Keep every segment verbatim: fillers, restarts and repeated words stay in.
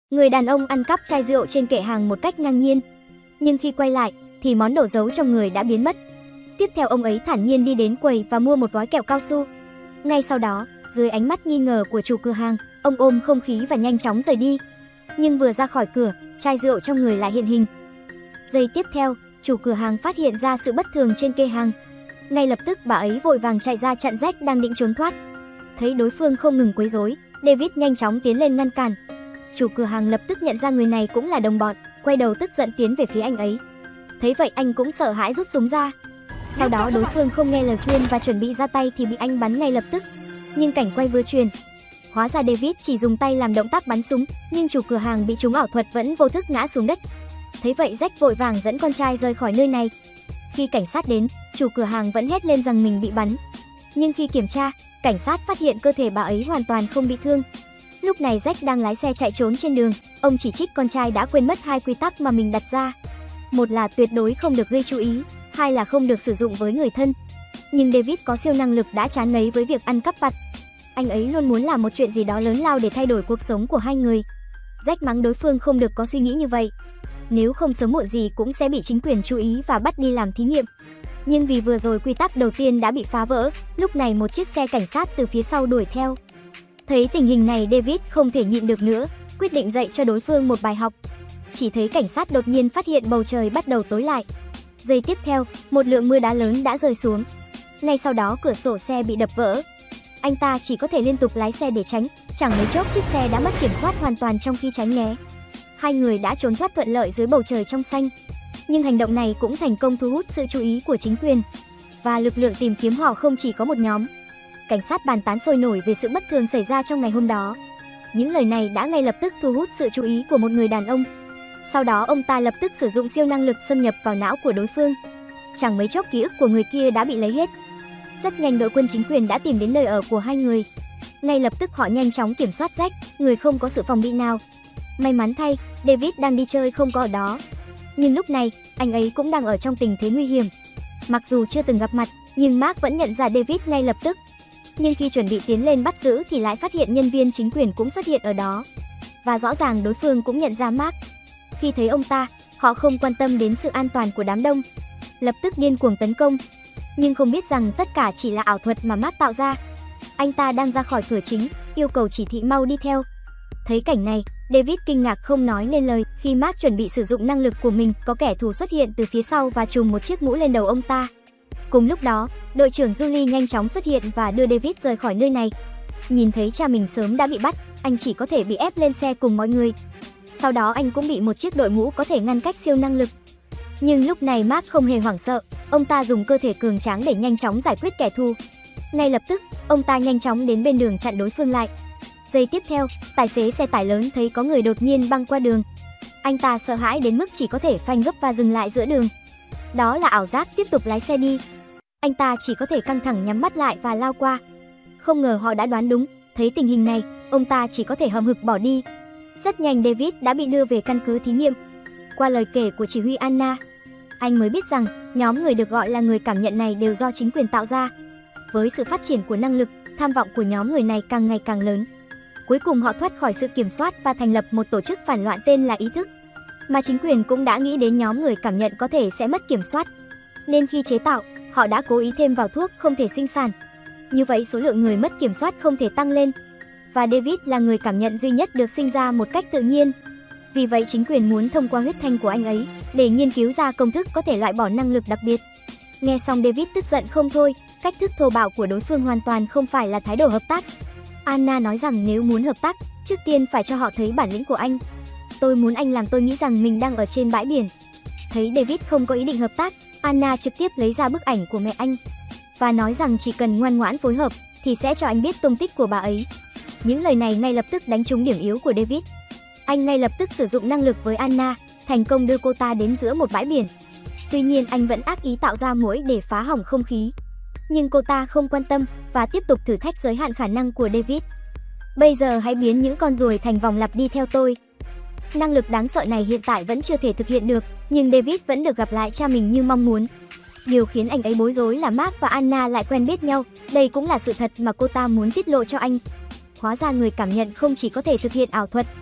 Người đàn ông ăn cắp chai rượu trên kệ hàng một cách ngang nhiên. Nhưng khi quay lại, thì món đồ giấu trong người đã biến mất. Tiếp theo ông ấy thản nhiên đi đến quầy và mua một gói kẹo cao su. Ngay sau đó, dưới ánh mắt nghi ngờ của chủ cửa hàng, ông ôm không khí và nhanh chóng rời đi. Nhưng vừa ra khỏi cửa, chai rượu trong người lại hiện hình. Giây tiếp theo, chủ cửa hàng phát hiện ra sự bất thường trên kệ hàng. Ngay lập tức bà ấy vội vàng chạy ra chặn Jack đang định trốn thoát. Thấy đối phương không ngừng quấy rối, David nhanh chóng tiến lên ngăn cản. Chủ cửa hàng lập tức nhận ra người này cũng là đồng bọn, quay đầu tức giận tiến về phía anh ấy. Thấy vậy anh cũng sợ hãi rút súng ra. Sau đó đối phương không nghe lời khuyên và chuẩn bị ra tay thì bị anh bắn ngay lập tức. Nhưng cảnh quay vừa truyền, hóa ra David chỉ dùng tay làm động tác bắn súng, nhưng chủ cửa hàng bị trúng ảo thuật vẫn vô thức ngã xuống đất. Thấy vậy Jack vội vàng dẫn con trai rời khỏi nơi này. Khi cảnh sát đến, chủ cửa hàng vẫn hét lên rằng mình bị bắn. Nhưng khi kiểm tra, cảnh sát phát hiện cơ thể bà ấy hoàn toàn không bị thương. Lúc này Jack đang lái xe chạy trốn trên đường, ông chỉ trích con trai đã quên mất hai quy tắc mà mình đặt ra. Một là tuyệt đối không được gây chú ý, hai là không được sử dụng với người thân. Nhưng David có siêu năng lực đã chán ngấy với việc ăn cắp vặt. Anh ấy luôn muốn làm một chuyện gì đó lớn lao để thay đổi cuộc sống của hai người. Jack mắng đối phương không được có suy nghĩ như vậy. Nếu không sớm muộn gì cũng sẽ bị chính quyền chú ý và bắt đi làm thí nghiệm. Nhưng vì vừa rồi quy tắc đầu tiên đã bị phá vỡ, lúc này một chiếc xe cảnh sát từ phía sau đuổi theo. Thấy tình hình này David không thể nhịn được nữa, quyết định dạy cho đối phương một bài học. Chỉ thấy cảnh sát đột nhiên phát hiện bầu trời bắt đầu tối lại. Giây tiếp theo, một lượng mưa đá lớn đã rơi xuống. Ngay sau đó cửa sổ xe bị đập vỡ. Anh ta chỉ có thể liên tục lái xe để tránh, chẳng mấy chốc chiếc xe đã mất kiểm soát hoàn toàn trong khi tránh né. Hai người đã trốn thoát thuận lợi dưới bầu trời trong xanh. Nhưng hành động này cũng thành công thu hút sự chú ý của chính quyền. Và lực lượng tìm kiếm họ không chỉ có một nhóm. Cảnh sát bàn tán sôi nổi về sự bất thường xảy ra trong ngày hôm đó. Những lời này đã ngay lập tức thu hút sự chú ý của một người đàn ông. Sau đó ông ta lập tức sử dụng siêu năng lực xâm nhập vào não của đối phương. Chẳng mấy chốc ký ức của người kia đã bị lấy hết. Rất nhanh đội quân chính quyền đã tìm đến nơi ở của hai người. Ngay lập tức họ nhanh chóng kiểm soát Jack, người không có sự phòng bị nào. May mắn thay, David đang đi chơi không có ở đó. Nhưng lúc này, anh ấy cũng đang ở trong tình thế nguy hiểm. Mặc dù chưa từng gặp mặt, nhưng Mark vẫn nhận ra David ngay lập tức. Nhưng khi chuẩn bị tiến lên bắt giữ thì lại phát hiện nhân viên chính quyền cũng xuất hiện ở đó. Và rõ ràng đối phương cũng nhận ra Mark. Khi thấy ông ta, họ không quan tâm đến sự an toàn của đám đông, lập tức điên cuồng tấn công. Nhưng không biết rằng tất cả chỉ là ảo thuật mà Mark tạo ra. Anh ta đang ra khỏi cửa chính, yêu cầu chỉ thị mau đi theo. Thấy cảnh này, David kinh ngạc không nói nên lời. Khi Mark chuẩn bị sử dụng năng lực của mình, có kẻ thù xuất hiện từ phía sau và trùm một chiếc mũ lên đầu ông ta. Cùng lúc đó, đội trưởng Julie nhanh chóng xuất hiện và đưa David rời khỏi nơi này. Nhìn thấy cha mình sớm đã bị bắt, anh chỉ có thể bị ép lên xe cùng mọi người. Sau đó anh cũng bị một chiếc đội mũ có thể ngăn cách siêu năng lực. Nhưng lúc này Mark không hề hoảng sợ, ông ta dùng cơ thể cường tráng để nhanh chóng giải quyết kẻ thù. Ngay lập tức, ông ta nhanh chóng đến bên đường chặn đối phương lại. Giây tiếp theo, tài xế xe tải lớn thấy có người đột nhiên băng qua đường. Anh ta sợ hãi đến mức chỉ có thể phanh gấp và dừng lại giữa đường. Đó là ảo giác, tiếp tục lái xe đi. Anh ta chỉ có thể căng thẳng nhắm mắt lại và lao qua. Không ngờ họ đã đoán đúng, thấy tình hình này, ông ta chỉ có thể hậm hực bỏ đi. Rất nhanh David đã bị đưa về căn cứ thí nghiệm. Qua lời kể của chỉ huy Anna, anh mới biết rằng nhóm người được gọi là người cảm nhận này đều do chính quyền tạo ra. Với sự phát triển của năng lực, tham vọng của nhóm người này càng ngày càng lớn. Cuối cùng họ thoát khỏi sự kiểm soát và thành lập một tổ chức phản loạn tên là Ý thức. Mà chính quyền cũng đã nghĩ đến nhóm người cảm nhận có thể sẽ mất kiểm soát. Nên khi chế tạo, họ đã cố ý thêm vào thuốc không thể sinh sản. Như vậy số lượng người mất kiểm soát không thể tăng lên. Và David là người cảm nhận duy nhất được sinh ra một cách tự nhiên. Vì vậy chính quyền muốn thông qua huyết thanh của anh ấy để nghiên cứu ra công thức có thể loại bỏ năng lực đặc biệt. Nghe xong David tức giận không thôi, cách thức thô bạo của đối phương hoàn toàn không phải là thái độ hợp tác. Anna nói rằng nếu muốn hợp tác, trước tiên phải cho họ thấy bản lĩnh của anh. Tôi muốn anh làm tôi nghĩ rằng mình đang ở trên bãi biển. Thấy David không có ý định hợp tác, Anna trực tiếp lấy ra bức ảnh của mẹ anh và nói rằng chỉ cần ngoan ngoãn phối hợp thì sẽ cho anh biết tung tích của bà ấy. Những lời này ngay lập tức đánh trúng điểm yếu của David. Anh ngay lập tức sử dụng năng lực với Anna, thành công đưa cô ta đến giữa một bãi biển. Tuy nhiên anh vẫn ác ý tạo ra muỗi để phá hỏng không khí. Nhưng cô ta không quan tâm và tiếp tục thử thách giới hạn khả năng của David. Bây giờ hãy biến những con ruồi thành vòng lặp đi theo tôi. Năng lực đáng sợ này hiện tại vẫn chưa thể thực hiện được, nhưng David vẫn được gặp lại cha mình như mong muốn. Điều khiến anh ấy bối rối là Mark và Anna lại quen biết nhau, đây cũng là sự thật mà cô ta muốn tiết lộ cho anh. Hóa ra người cảm nhận không chỉ có thể thực hiện ảo thuật,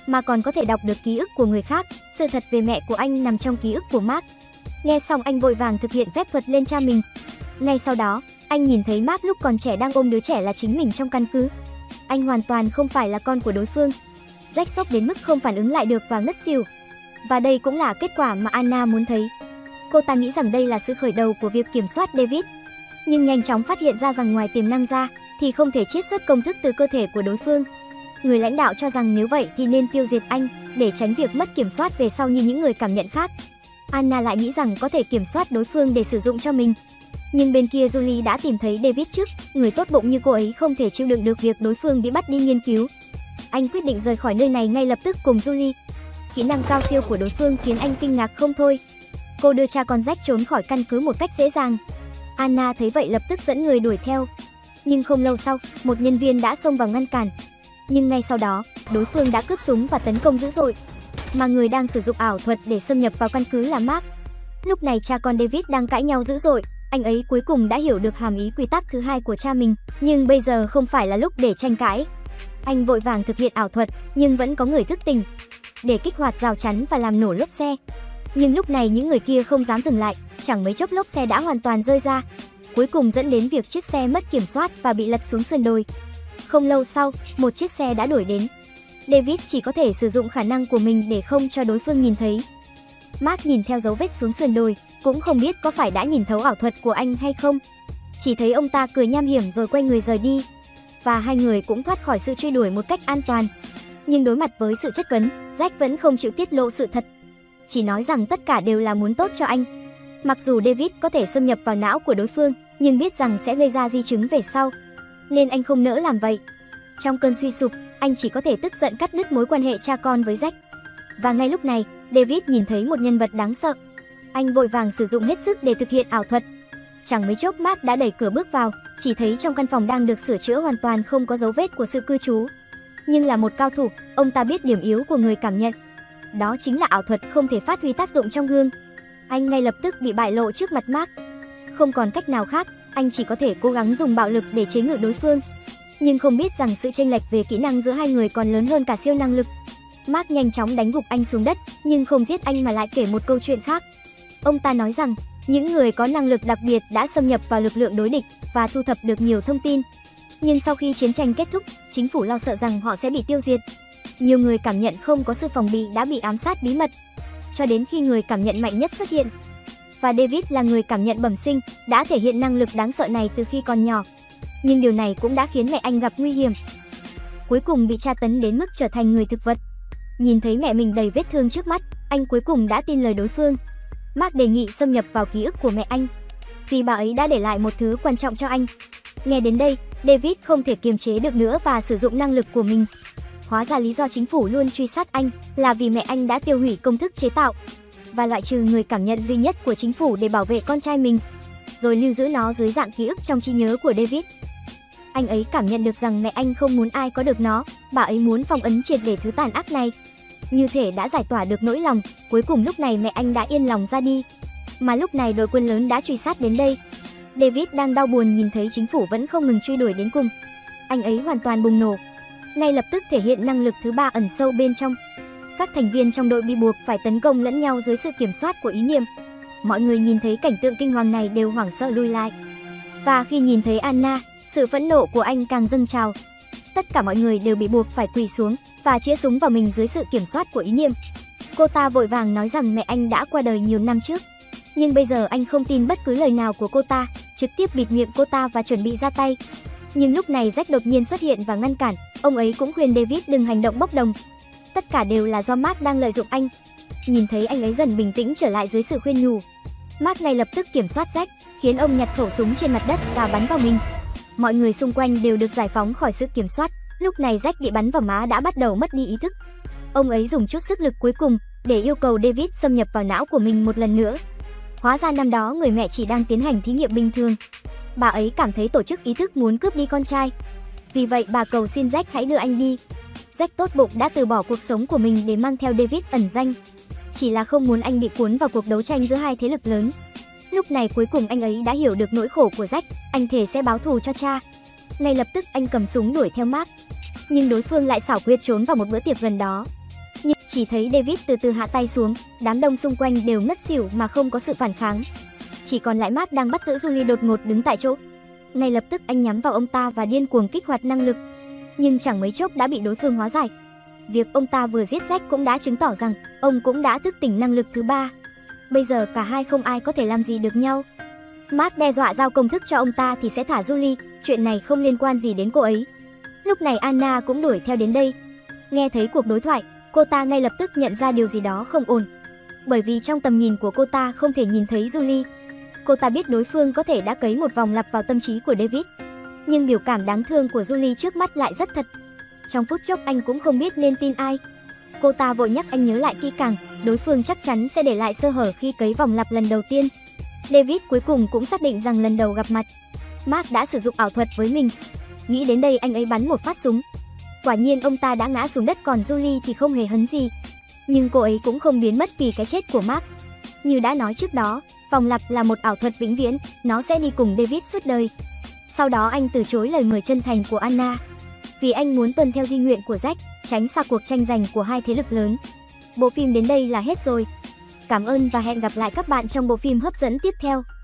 mà còn có thể đọc được ký ức của người khác. Sự thật về mẹ của anh nằm trong ký ức của Mark. Nghe xong anh vội vàng thực hiện phép thuật lên cha mình. Ngay sau đó, anh nhìn thấy Mark lúc còn trẻ đang ôm đứa trẻ là chính mình trong căn cứ. Anh hoàn toàn không phải là con của đối phương. Jack sốc đến mức không phản ứng lại được và ngất xỉu. Và đây cũng là kết quả mà Anna muốn thấy. Cô ta nghĩ rằng đây là sự khởi đầu của việc kiểm soát David. Nhưng nhanh chóng phát hiện ra rằng ngoài tiềm năng ra, thì không thể chiết xuất công thức từ cơ thể của đối phương. Người lãnh đạo cho rằng nếu vậy thì nên tiêu diệt anh, để tránh việc mất kiểm soát về sau như những người cảm nhận khác. Anna lại nghĩ rằng có thể kiểm soát đối phương để sử dụng cho mình. Nhưng bên kia Julie đã tìm thấy David trước, người tốt bụng như cô ấy không thể chịu đựng được việc đối phương bị bắt đi nghiên cứu. Anh quyết định rời khỏi nơi này ngay lập tức cùng Julie. Kỹ năng cao siêu của đối phương khiến anh kinh ngạc không thôi. Cô đưa cha con Jack trốn khỏi căn cứ một cách dễ dàng. Anna thấy vậy lập tức dẫn người đuổi theo. Nhưng không lâu sau, một nhân viên đã xông vào ngăn cản. Nhưng ngay sau đó, đối phương đã cướp súng và tấn công dữ dội. Mà người đang sử dụng ảo thuật để xâm nhập vào căn cứ là Mark. Lúc này cha con David đang cãi nhau dữ dội. Anh ấy cuối cùng đã hiểu được hàm ý quy tắc thứ hai của cha mình. Nhưng bây giờ không phải là lúc để tranh cãi. Anh vội vàng thực hiện ảo thuật, nhưng vẫn có người thức tỉnh để kích hoạt rào chắn và làm nổ lốp xe. Nhưng lúc này những người kia không dám dừng lại, chẳng mấy chốc lốp xe đã hoàn toàn rơi ra. Cuối cùng dẫn đến việc chiếc xe mất kiểm soát và bị lật xuống sườn đồi. Không lâu sau, một chiếc xe đã đuổi đến. David chỉ có thể sử dụng khả năng của mình để không cho đối phương nhìn thấy. Mark nhìn theo dấu vết xuống sườn đồi, cũng không biết có phải đã nhìn thấu ảo thuật của anh hay không. Chỉ thấy ông ta cười nham hiểm rồi quay người rời đi. Và hai người cũng thoát khỏi sự truy đuổi một cách an toàn. Nhưng đối mặt với sự chất vấn, Jack vẫn không chịu tiết lộ sự thật. Chỉ nói rằng tất cả đều là muốn tốt cho anh. Mặc dù David có thể xâm nhập vào não của đối phương, nhưng biết rằng sẽ gây ra di chứng về sau, nên anh không nỡ làm vậy. Trong cơn suy sụp, anh chỉ có thể tức giận cắt đứt mối quan hệ cha con với Jack. Và ngay lúc này, David nhìn thấy một nhân vật đáng sợ. Anh vội vàng sử dụng hết sức để thực hiện ảo thuật. Chẳng mấy chốc Mark đã đẩy cửa bước vào, chỉ thấy trong căn phòng đang được sửa chữa hoàn toàn không có dấu vết của sự cư trú. Nhưng là một cao thủ, ông ta biết điểm yếu của người cảm nhận. Đó chính là ảo thuật không thể phát huy tác dụng trong gương. Anh ngay lập tức bị bại lộ trước mặt Mark. Không còn cách nào khác, anh chỉ có thể cố gắng dùng bạo lực để chế ngự đối phương. Nhưng không biết rằng sự chênh lệch về kỹ năng giữa hai người còn lớn hơn cả siêu năng lực. Mark nhanh chóng đánh gục anh xuống đất, nhưng không giết anh mà lại kể một câu chuyện khác. Ông ta nói rằng, những người có năng lực đặc biệt đã xâm nhập vào lực lượng đối địch và thu thập được nhiều thông tin. Nhưng sau khi chiến tranh kết thúc, chính phủ lo sợ rằng họ sẽ bị tiêu diệt. Nhiều người cảm nhận không có sự phòng bị đã bị ám sát bí mật, cho đến khi người cảm nhận mạnh nhất xuất hiện. Và David là người cảm nhận bẩm sinh, đã thể hiện năng lực đáng sợ này từ khi còn nhỏ. Nhưng điều này cũng đã khiến mẹ anh gặp nguy hiểm. Cuối cùng bị tra tấn đến mức trở thành người thực vật. Nhìn thấy mẹ mình đầy vết thương trước mắt, anh cuối cùng đã tin lời đối phương. Mark đề nghị xâm nhập vào ký ức của mẹ anh, vì bà ấy đã để lại một thứ quan trọng cho anh. Nghe đến đây, David không thể kiềm chế được nữa và sử dụng năng lực của mình. Hóa ra lý do chính phủ luôn truy sát anh là vì mẹ anh đã tiêu hủy công thức chế tạo và loại trừ người cảm nhận duy nhất của chính phủ để bảo vệ con trai mình, rồi lưu giữ nó dưới dạng ký ức trong trí nhớ của David. Anh ấy cảm nhận được rằng mẹ anh không muốn ai có được nó, bà ấy muốn phong ấn triệt để thứ tàn ác này. Như thể đã giải tỏa được nỗi lòng, cuối cùng lúc này mẹ anh đã yên lòng ra đi. Mà lúc này đội quân lớn đã truy sát đến đây. David đang đau buồn nhìn thấy chính phủ vẫn không ngừng truy đuổi đến cùng. Anh ấy hoàn toàn bùng nổ, ngay lập tức thể hiện năng lực thứ ba ẩn sâu bên trong. Các thành viên trong đội bị buộc phải tấn công lẫn nhau dưới sự kiểm soát của ý niệm. Mọi người nhìn thấy cảnh tượng kinh hoàng này đều hoảng sợ lui lại. Và khi nhìn thấy Anna, sự phẫn nộ của anh càng dâng trào. Tất cả mọi người đều bị buộc phải quỳ xuống và chĩa súng vào mình dưới sự kiểm soát của ý niệm. Cô ta vội vàng nói rằng mẹ anh đã qua đời nhiều năm trước. Nhưng bây giờ anh không tin bất cứ lời nào của cô ta, trực tiếp bịt miệng cô ta và chuẩn bị ra tay. Nhưng lúc này Jack đột nhiên xuất hiện và ngăn cản. Ông ấy cũng khuyên David đừng hành động bốc đồng. Tất cả đều là do Mark đang lợi dụng anh. Nhìn thấy anh ấy dần bình tĩnh trở lại dưới sự khuyên nhủ, Mark ngay lập tức kiểm soát Jack, khiến ông nhặt khẩu súng trên mặt đất và bắn vào mình. Mọi người xung quanh đều được giải phóng khỏi sự kiểm soát. Lúc này Jack bị bắn vào má đã bắt đầu mất đi ý thức. Ông ấy dùng chút sức lực cuối cùng để yêu cầu David xâm nhập vào não của mình một lần nữa. Hóa ra năm đó người mẹ chỉ đang tiến hành thí nghiệm bình thường. Bà ấy cảm thấy tổ chức ý thức muốn cướp đi con trai. Vì vậy bà cầu xin Jack hãy đưa anh đi. Jack tốt bụng đã từ bỏ cuộc sống của mình để mang theo David ẩn danh. Chỉ là không muốn anh bị cuốn vào cuộc đấu tranh giữa hai thế lực lớn. Lúc này cuối cùng anh ấy đã hiểu được nỗi khổ của Jack. Anh thề sẽ báo thù cho cha. Ngay lập tức anh cầm súng đuổi theo Mark. Nhưng đối phương lại xảo quyệt trốn vào một bữa tiệc gần đó. Nhưng chỉ thấy David từ từ hạ tay xuống, đám đông xung quanh đều ngất xỉu mà không có sự phản kháng. Chỉ còn lại Mark đang bắt giữ Julie đột ngột đứng tại chỗ. Ngay lập tức anh nhắm vào ông ta và điên cuồng kích hoạt năng lực. Nhưng chẳng mấy chốc đã bị đối phương hóa giải. Việc ông ta vừa giết Jack cũng đã chứng tỏ rằng ông cũng đã thức tỉnh năng lực thứ ba. Bây giờ cả hai không ai có thể làm gì được nhau. Mark đe dọa giao công thức cho ông ta thì sẽ thả Julie, chuyện này không liên quan gì đến cô ấy. Lúc này Anna cũng đuổi theo đến đây. Nghe thấy cuộc đối thoại, cô ta ngay lập tức nhận ra điều gì đó không ổn. Bởi vì trong tầm nhìn của cô ta không thể nhìn thấy Julie. Cô ta biết đối phương có thể đã cấy một vòng lặp vào tâm trí của David. Nhưng biểu cảm đáng thương của Julie trước mắt lại rất thật. Trong phút chốc anh cũng không biết nên tin ai. Cô ta vội nhắc anh nhớ lại kỹ càng, đối phương chắc chắn sẽ để lại sơ hở khi cấy vòng lặp lần đầu tiên. David cuối cùng cũng xác định rằng lần đầu gặp mặt, Mark đã sử dụng ảo thuật với mình. Nghĩ đến đây anh ấy bắn một phát súng. Quả nhiên ông ta đã ngã xuống đất, còn Julie thì không hề hấn gì. Nhưng cô ấy cũng không biến mất vì cái chết của Mark. Như đã nói trước đó, vòng lặp là một ảo thuật vĩnh viễn, nó sẽ đi cùng David suốt đời. Sau đó anh từ chối lời mời chân thành của Anna, vì anh muốn tuân theo di nguyện của Jack, tránh xa cuộc tranh giành của hai thế lực lớn. Bộ phim đến đây là hết rồi. Cảm ơn và hẹn gặp lại các bạn trong bộ phim hấp dẫn tiếp theo.